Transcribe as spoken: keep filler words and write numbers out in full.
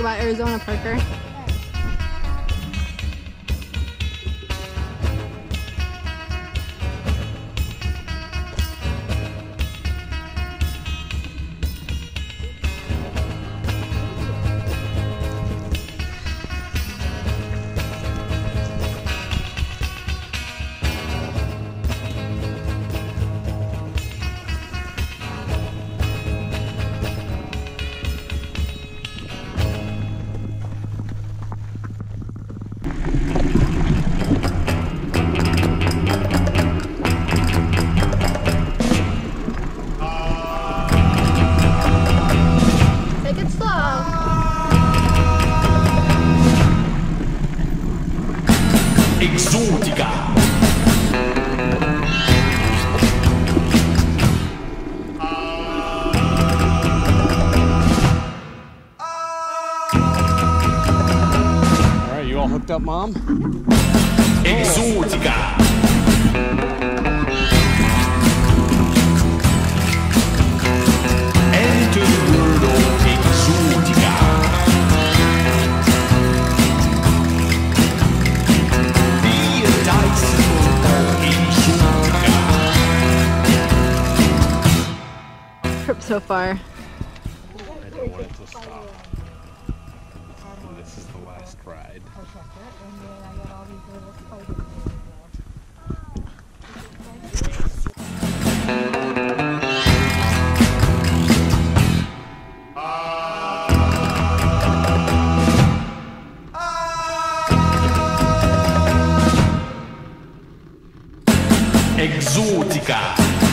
about Arizona, Parker? Exótica. All right, you all hooked up, Mom? Exótica. Enter the world of Exótica. Trip so far. I don't want it to stop. And this is the last ride. Exótica.